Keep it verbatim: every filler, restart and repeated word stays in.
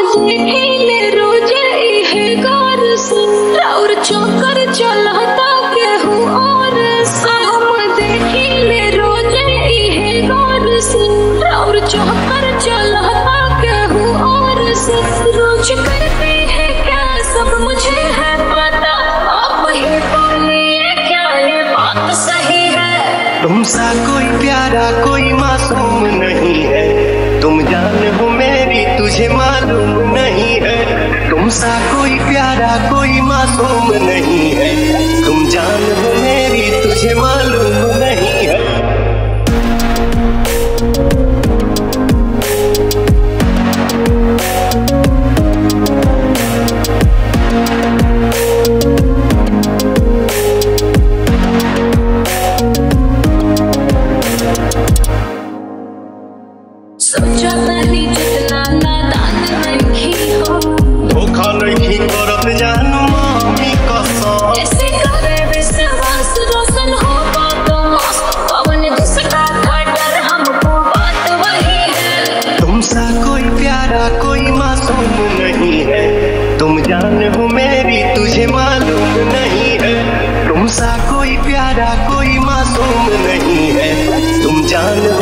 देखिले रोजे इहे गौर से और चक्कर चलता केहू और से। हम देखिले रोजे इहे गौर से और चक्कर चलता केहू और से। रोज करते हैं क्या सब मुझे है पता, आप ही बोलिए क्या ये बात सही है। तुमसा कोई प्यारा कोई मासूम नहीं है, तुम जान हो मेरी तुझे मालूम नहीं है। तुमसा कोई प्यारा कोई मासूम नहीं है, तुम जान हो मेरी तुझे मालूम नहीं है। सोचा नहीं जितना नादान नहीं हो, धोखा नहीं करत जानू मामी कसम। ऐसे करे विश्वास रोशन हो बातों मस्त, पवन जिसका खटर हमको बात वही है। तुमसा कोई प्यारा कोई मासूम नहीं है, तुम जान हो मेरी तुझे मालूम नहीं है। तुमसा कोई प्यारा कोई मासूम नहीं है, तुम जान हो